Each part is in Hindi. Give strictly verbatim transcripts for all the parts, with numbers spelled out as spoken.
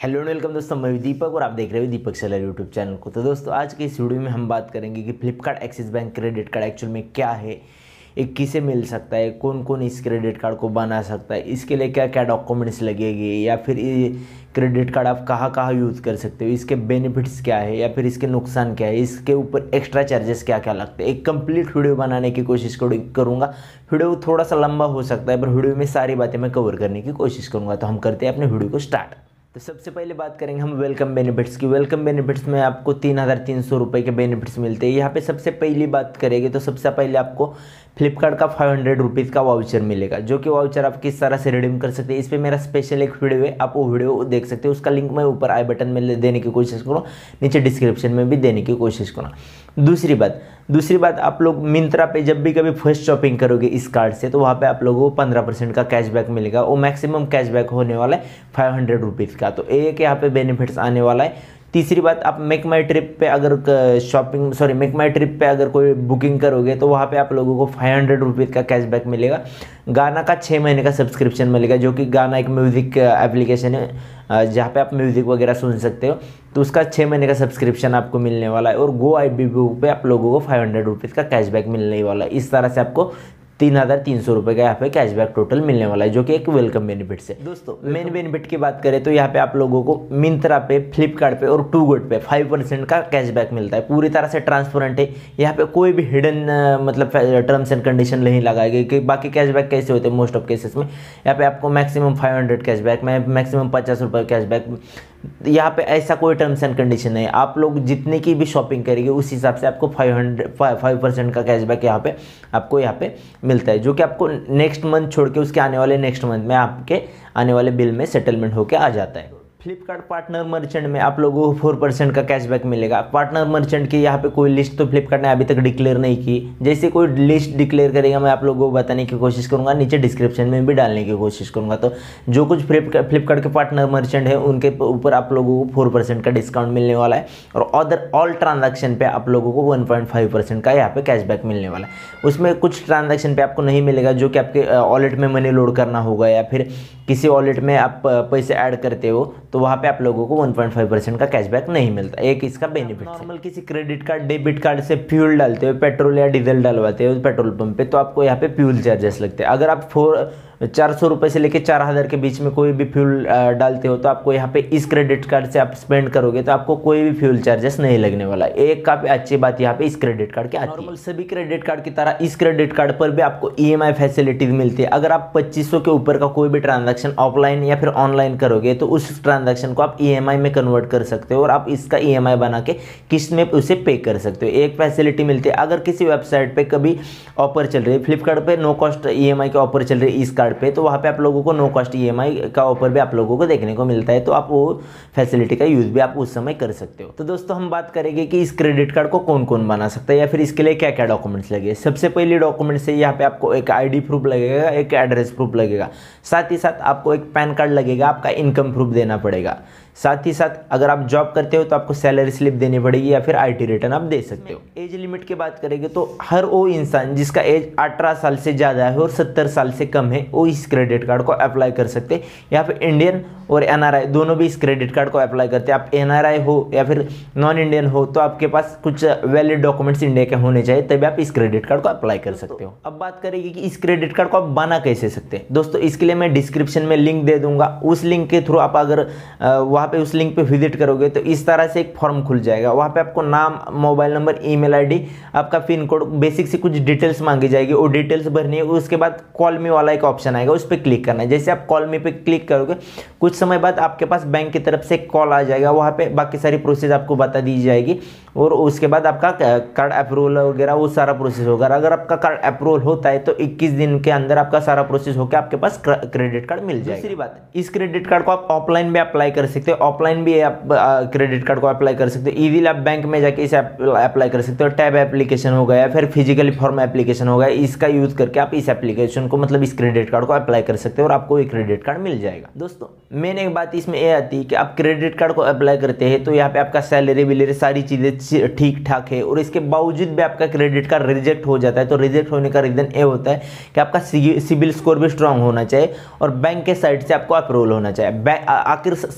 हेलो एंड वेलकम दोस्तों, मैं दीपक और आप देख रहे हो दीपक सेलर यूट्यूब चैनल को। तो दोस्तों आज के इस वीडियो में हम बात करेंगे कि Flipkart Axis bank credit card actual में क्या है, एक किसे मिल सकता है, कौन कौन इस क्रेडिट कार्ड को बना सकता है, इसके लिए क्या क्या डॉक्यूमेंट्स लगेंगे, या फिर ये क्रेडिट कार्ड आप कहाँ कहाँ यूज़ कर सकते हो, इसके बेनिफिट्स क्या है या फिर इसके नुकसान क्या है, इसके ऊपर एक्स्ट्रा चार्जेस क्या क्या लगते हैं। एक कंप्लीट वीडियो बनाने की कोशिश करूँगा। वीडियो थोड़ा सा लंबा हो सकता है पर वीडियो में सारी बातें मैं कवर करने की कोशिश करूँगा। तो हम करते हैं अपने वीडियो को स्टार्ट। तो सबसे पहले बात करेंगे हम वेलकम बेनिफिट्स की। वेलकम बेनिफिट्स में आपको तीन हज़ार तीन सौ रुपये के बेनिफिट्स मिलते हैं। यहाँ पे सबसे पहली बात करेंगे तो सबसे पहले आपको फ्लिपकार्ट का फाइव हंड्रेड रुपीज़ का वाउचर मिलेगा, जो कि वाउचर आप किस तरह से रिडीम कर सकते हैं। इस पर मेरा स्पेशल एक वीडियो है, आप वो वीडियो देख सकते हैं। उसका लिंक मैं ऊपर आई बटन में देने की कोशिश करूँ, नीचे डिस्क्रिप्शन में भी देने की कोशिश करूँ। दूसरी बात दूसरी बात आप लोग मिंत्रा पे जब भी कभी फर्स्ट शॉपिंग करोगे इस कार्ड से, तो वहाँ पे आप लोगों को पंद्रह परसेंट का कैशबैक मिलेगा। वो मैक्सिमम कैशबैक होने वाला है फाइव हंड्रेड रुपीज़ का। तो एक यहाँ पे बेनिफिट्स आने वाला है। तीसरी बात, आप मेक माई ट्रिप पे अगर shopping sorry make my trip पे अगर कोई बुकिंग करोगे तो वहाँ पे आप लोगों को फाइव हंड्रेड रुपीज़ का कैशबैक मिलेगा। गाना का छः महीने का सब्सक्रिप्शन मिलेगा, जो कि गाना एक म्यूज़िक एप्लीकेशन है जहाँ पे आप म्यूज़िक वगैरह सुन सकते हो। तो उसका छः महीने का सब्सक्रिप्शन आपको मिलने वाला है। और गो आई बी बुक पे आप लोगों को फाइव हंड्रेड रुपीज़ का कैशबैक मिलने वाला है। इस तरह से आपको तीन हज़ार तीन सौ रुपये का यहाँ पे कैशबैक टोटल मिलने वाला है, जो कि एक वेलकम बेनिफिट है। दोस्तों मेन बेनिफिट की बात करें तो यहाँ पे आप लोगों को मिंत्रा पे, फ्लिपकार्ट पे और two good pay five percent का कैशबैक मिलता है। पूरी तरह से ट्रांसपेरेंट है। यहाँ पे कोई भी हिडन मतलब टर्म्स एंड कंडीशन नहीं लगाई गई कि बाकी कैशबैक कैसे होते हैं मोस्ट ऑफ केसेस में। यहाँ पे आपको मैक्सिमम फाइव हंड्रेड कैशबैक में मैक्सिमम पचास रुपये कैशबैक, यहाँ पे ऐसा कोई टर्म्स एंड कंडीशन नहीं है। आप लोग जितने की भी शॉपिंग करेंगे उस हिसाब से आपको फाइव हंड्रेड फाइव परसेंट का कैशबैक यहाँ पे आपको यहाँ पे मिलता है, जो कि आपको नेक्स्ट मंथ छोड़ के उसके आने वाले नेक्स्ट मंथ में आपके आने वाले बिल में सेटलमेंट होकर आ जाता है। फ्लिपकार्ट पार्टनर मर्चेंट में आप लोगों को फोर परसेंट का कैशबैक मिलेगा। पार्टनर मर्चेंट की यहाँ पे कोई लिस्ट तो फ्लिपकार्ट ने अभी तक डिक्लेयर नहीं की। जैसे कोई लिस्ट डिक्लेयर करेगा मैं आप लोगों को बताने की कोशिश करूँगा, नीचे डिस्क्रिप्शन में भी डालने की कोशिश करूँगा। तो जो कुछ फ्लिपकार्ट के पार्टनर मर्चेंट है उनके ऊपर आप लोगों को फोर परसेंट का डिस्काउंट मिलने वाला है। और अदर ऑल ट्रांजेक्शन पे आप लोगों को वन पॉइंट फाइव परसेंट का यहाँ पे कैशबैक मिलने वाला है। उसमें कुछ ट्रांजेक्शन पे आपको नहीं मिलेगा, जो कि आपके वॉलेट में मनी लोड करना होगा या फिर किसी वॉलेट में आप पैसे ऐड करते हो, तो वहाँ पे आप लोगों को वन पॉइंट फाइव परसेंट का कैशबैक नहीं मिलता। एक इसका बेनिफिट। नॉर्मल किसी क्रेडिट कार्ड डेबिट कार्ड से फ्यूल डालते हो, पेट्रोल या डीजल डलवाते हो पेट्रोल पंप पे, तो आपको यहाँ पे फ्यूल चार्जेस लगते हैं। अगर आप फोर चार सौ रुपये से लेकर चार हज़ार के बीच में कोई भी फ्यूल डालते हो तो आपको यहाँ पे इस क्रेडिट कार्ड से आप स्पेंड करोगे तो आपको कोई भी फ्यूल चार्जेस नहीं लगने वाला है। एक काफ़ी अच्छी बात यहाँ पे इस क्रेडिट कार्ड की आती है। नॉर्मल सभी क्रेडिट कार्ड की तरह इस क्रेडिट कार्ड पर भी आपको ई एम आई फैसिलिटीज मिलती है। अगर आप पच्चीस सौ के ऊपर का कोई भी ट्रांजैक्शन ऑफलाइन या फिर ऑनलाइन करोगे तो उस ट्रांजैक्शन को आप ई एम आई में कन्वर्ट कर सकते हो और आप इसका ई एम आई बना के किस्त में उसे पे कर सकते हो। एक फैसिलिटी मिलती है। अगर किसी वेबसाइट पर कभी ऑफर चल रही है, फ्लिपकार्ट पर no cost E M I के ऑफर चल रही है इस कार्ड पे, तो वहाँ पे आप लोगों को no cost E M I का ऑफर भी आप लोगों को देखने को मिलता है। तो आप वो फैसिलिटी का यूज़ भी आप उस समय कर सकते हो। तो दोस्तों हम बात करेंगे कि इस क्रेडिट कार्ड को कौन कौन बना सकता है या फिर इसके लिए क्या क्या डॉक्यूमेंट्स लगे। सबसे पहले डॉक्यूमेंट्स है, यहाँ पे आपको एक आईडी प्रूफ लगेगा, एक एड्रेस प्रूफ लगेगा, साथ ही साथ आपको एक पैन कार्ड लगेगा, आपका इनकम प्रूफ देना पड़ेगा। साथ ही साथ अगर आप जॉब करते हो तो आपको सैलरी स्लिप देनी पड़ेगी या फिर आई टी रिटर्न आप दे सकते हो। एज लिमिट की बात करेंगे तो हर वो इंसान जिसका एज अठारह साल से ज़्यादा है और सत्तर साल से कम है वो इस क्रेडिट कार्ड को अप्लाई कर सकते हैं। यहाँ पे इंडियन और एन आर आई दोनों भी इस क्रेडिट कार्ड को अप्लाई करते हैं। आप एन आर आई हो या फिर नॉन इंडियन हो तो आपके पास कुछ वैलिड डॉक्यूमेंट्स इंडिया के होने चाहिए, तभी आप इस क्रेडिट कार्ड को अप्लाई कर सकते हो। अब बात करेंगे कि इस क्रेडिट कार्ड को आप बना कैसे सकते हैं। दोस्तों इसके लिए मैं डिस्क्रिप्शन में लिंक दे दूंगा। उस लिंक के थ्रू आप अगर वहाँ पे उस लिंक पे विजिट करोगे तो इस तरह से एक फॉर्म खुल जाएगा। वहाँ पे आपको नाम, मोबाइल नंबर, ईमेल आईडी, आपका पिन कोड, बेसिक से कुछ डिटेल्स मांगी जाएगी, वो डिटेल्स भरनी है। उसके बाद कॉल मी वाला एक ऑप्शन आएगा, उस पर क्लिक करना है। जैसे आप कॉल मी पे क्लिक करोगे कुछ समय बाद आपके पास बैंक की तरफ से कॉल आ जाएगा। वहाँ पे बाकी सारी प्रोसेस आपको बता दी जाएगी और उसके बाद आपका कार्ड अप्रूवल वगैरह वो सारा प्रोसेस होगा। अगर आपका कार्ड अप्रूवल होता है तो इक्कीस दिन के अंदर आपका सारा प्रोसेस होकर आपके पास क्रेडिट कार्ड मिल जाएगा। दूसरी बात, इस क्रेडिट कार्ड को आप ऑफलाइन भी अप्लाई कर सकते हो, ऑफलाइन भी आप क्रेडिट कार्ड को अप्लाई कर सकते हो। इजीली आप बैंक में जाके इसे अप्लाई कर सकते हो। टैब एप्लीकेशन हो गया या फिर फिजिकली फॉर्म एप्लीकेशन हो गया, इसका यूज करके आप इस एप्लीकेशन को मतलब इस क्रेडिट कार्ड को अप्लाई कर सकते हो और आपको एक क्रेडिट कार्ड मिल जाएगा। दोस्तों मेन एक बात इसमें यह आती है कि आप क्रेडिट कार्ड को अप्लाई करते हैं तो यहाँ पे आपका सैलरी विलरी सारी चीज़ें ठीक ठाक है और इसके बावजूद भी आपका क्रेडिट कार्ड रिजेक्ट हो जाता है। तो रिजेक्ट होने का रीज़न ये होता है कि आपका सिबिल स्कोर भी स्ट्रांग होना चाहिए और बैंक के साइड से आपको अप्रूवल होना चाहिए। आखिर सब कुछ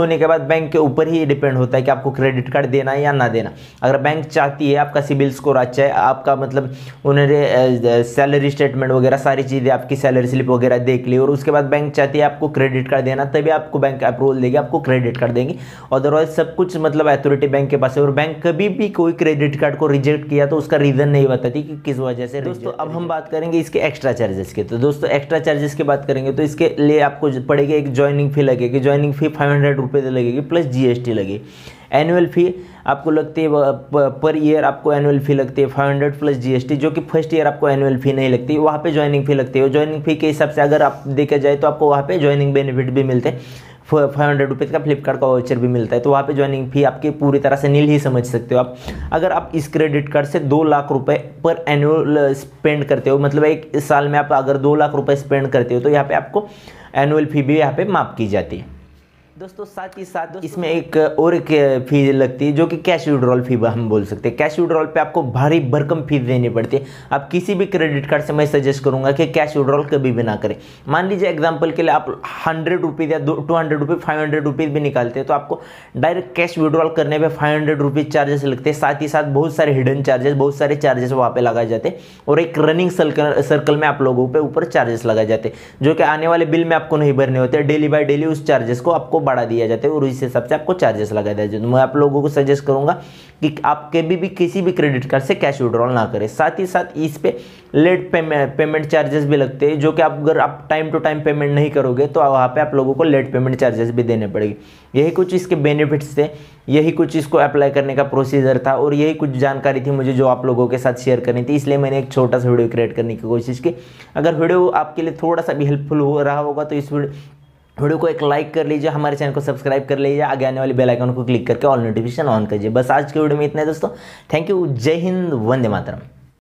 होने के बाद बैंक के ऊपर ही डिपेंड होता है कि आपको क्रेडिट कार्ड देना है या ना देना। अगर बैंक चाहती है आपका सिबिल स्कोर अच्छा है, आपका मतलब उन्होंने सैलरी स्टेटमेंट वगैरह सारी चीज़ें, आपकी सैलरी स्लिप वगैरह देख ली और उसके बाद बैंक चाहती है आपको क्रेडिट कार्ड देना, तभी आपको बैंक अप्रूवल देगी, आपको क्रेडिट कार्ड देंगे। अदरवाइज सब कुछ मतलब अथॉरिटी बैंक के पास है, और बैंक कभी भी कोई क्रेडिट कार्ड को रिजेक्ट किया तो उसका रीज़न नहीं बताती कि किस वजह से। दोस्तों अब हम बात करेंगे इसके एक्स्ट्रा चार्जेस के। तो दोस्तों एक्स्ट्रा चार्जेस की बात करेंगे तो इसके लिए आपको पड़ेगी एक ज्वाइनिंग फी लगेगी, joining fee five hundred rupees लगेगी प्लस जीएसटी लगेगी। एनुअल फी आपको लगती है पर ईयर, आपको एनुअल फी लगती है फाइव हंड्रेड प्लस जीएसटी, जो कि फर्स्ट ईयर आपको एनुअल फी नहीं लगती, वहाँ पे ज्वाइनिंग फी लगती है। ज्वाइनिंग फी के हिसाब से अगर आप देखा जाए तो आपको वहाँ पे ज्वाइनिंग बेनिफिट भी मिलते हैं, फाइव हंड्रेड रुपीज़ का फ्लिपकार्ट का वाउचर भी मिलता है, तो वहाँ पे ज्वाइनिंग फी आपकी पूरी तरह से नील ही समझ सकते हो आप। अगर आप इस क्रेडिट कार्ड से दो लाख रुपए पर एनुअल स्पेंड करते हो, मतलब एक साल में आप अगर दो लाख रुपए स्पेंड करते हो तो यहाँ पे आपको एनुअल फी भी यहाँ पे माफ की जाती है। दोस्तों साथ ही साथ इसमें एक और एक फी लगती है जो कि कैश विड्रॉल फी हम बोल सकते हैं। कैश विड्रॉल पे आपको भारी भरकम फीस देनी पड़ती है। आप किसी भी क्रेडिट कार्ड से मैं सजेस्ट करूंगा कि कैश विड्रॉल कभी भी ना करें। मान लीजिए एग्जांपल के लिए आप हंड्रेड रुपीज़ या two hundred rupees five hundred rupees भी निकालते हैं तो आपको डायरेक्ट कैश विड्रॉल करने पर फाइव हंड्रेड रुपीज़ चार्जेस लगते हैं। साथ ही साथ बहुत सारे हिडन चार्जेस, बहुत सारे चार्जेस वहाँ पे लगाए जाते हैं, और एक रनिंग सर्कल सर्कल में आप लोगों पे ऊपर चार्जेस लगाए जाते हैं जो कि आने वाले बिल में आपको नहीं भरने होते। डेली बाय डेली उस चार्जेस को आपको बढ़ा दिया जाता है और इस हिसाब से आपको चार्जेस लगा दिया जाए। तो मैं आप लोगों को सजेस्ट करूंगा कि आप कभी भी किसी भी क्रेडिट कार्ड से कैश विड्रॉल ना करें। साथ ही साथ इस पे लेट पेमेंट पेमेंट चार्जेस भी लगते हैं, जो कि आप अगर आप टाइम टू टाइम पेमेंट नहीं करोगे तो वहाँ पे आप लोगों को लेट पेमेंट चार्जेस भी देने पड़ेंगे। यही कुछ इसके बेनिफिट्स थे, यही कुछ इसको अप्लाई करने का प्रोसीजर था, और यही कुछ जानकारी थी मुझे जो आप लोगों के साथ शेयर करनी थी, इसलिए मैंने एक छोटा सा वीडियो क्रिएट करने की कोशिश की। अगर वीडियो आपके लिए थोड़ा सा भी हेल्पफुल हो रहा होगा तो इस वीडियो को एक लाइक कर लीजिए, हमारे चैनल को सब्सक्राइब कर लीजिए, आगे आने वाले बेल आइकन को क्लिक करके ऑल नोटिफिकेशन ऑन कीजिए। बस आज के वीडियो में इतना है दोस्तों। थैंक यू, जय हिंद, वंदे मातरम।